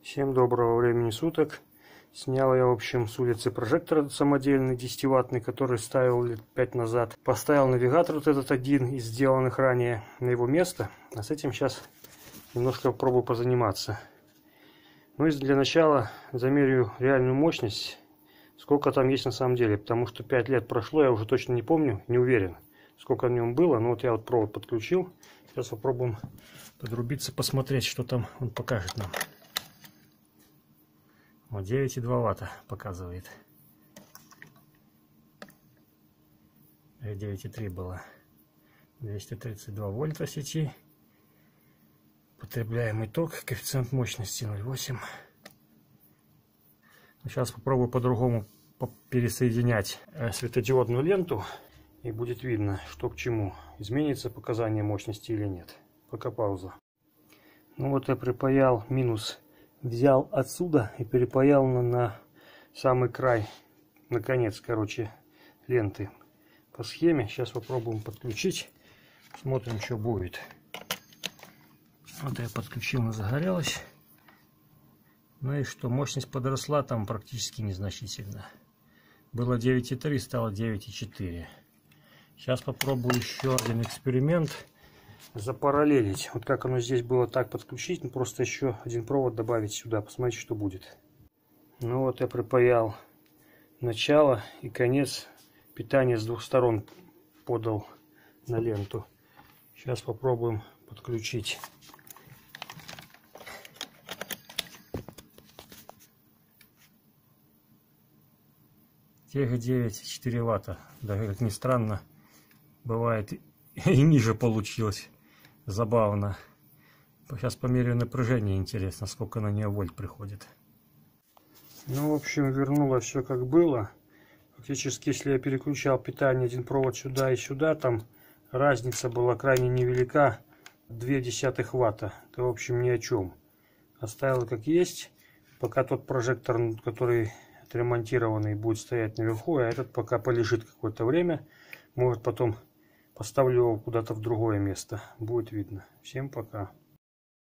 Всем доброго времени суток. Снял я, в общем, с улицы прожектор самодельный 10-ваттный, который ставил лет 5 назад. Поставил навигатор вот этот один из сделанных ранее на его место. А с этим сейчас немножко попробую позаниматься. Ну и для начала замерю реальную мощность, сколько там есть на самом деле. Потому что 5 лет прошло, я уже точно не помню, не уверен, сколько в нем было. Но вот я вот провод подключил. Сейчас попробуем подрубиться, посмотреть, что там он покажет нам. Вот 9,2 ватта показывает. 9,3 было. 232 вольта сети. Потребляемый ток, коэффициент мощности 0,8. Сейчас попробую по-другому пересоединять светодиодную ленту. И будет видно, что к чему. Изменится показание мощности или нет. Пока пауза. Ну вот я припаял минус. Взял отсюда и перепаял на самый край, наконец, короче, ленты по схеме. Сейчас попробуем подключить. Смотрим, что будет. Вот я подключил, она загорелась. Ну и что, мощность подросла там практически незначительно. Было 9,3, стало 9,4. Сейчас попробую еще один эксперимент. Запараллелить. Вот как оно здесь было, так подключить. Ну, просто еще один провод добавить сюда. Посмотрите, что будет. Ну вот я припаял начало и конец. Питания с двух сторон подал на ленту. Сейчас попробуем подключить. Тех 9,4 ватта. Даже, как ни странно, бывает и ниже получилось. Забавно. Сейчас померяю напряжение, интересно, сколько на нее вольт приходит. Ну, в общем, вернуло все как было. Фактически, если я переключал питание, один провод сюда и сюда, там разница была крайне невелика. 0,2 ватта. Это, в общем, ни о чем. Оставил как есть. Пока тот прожектор, который отремонтированный, будет стоять наверху, а этот пока полежит какое-то время. Может, потом поставлю его куда-то в другое место. Будет видно. Всем пока.